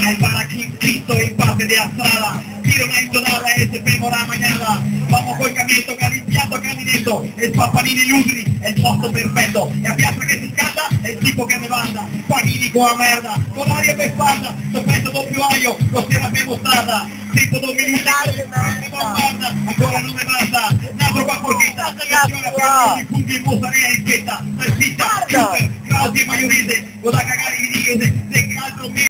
Mira el para Cristo en parte de Astrada. Tiro una entonada, ese primo la mañana. Vamos col caminetto, caminando, caminetto. Il Panini Lutri è il posto perfetto. E a piazza che si scalda è il tipo che ne manda. Panini con la merda, con l'aria per spalla. Soppesso doppio aglio, costiera per mostrata. Tempo dominante, ancora non mi basta. Nato qua porchetta, attenzione a i punti in mozzarella in fetta. Salsiccia, super, grassi e maionese. Con da cagare di niente, se caldo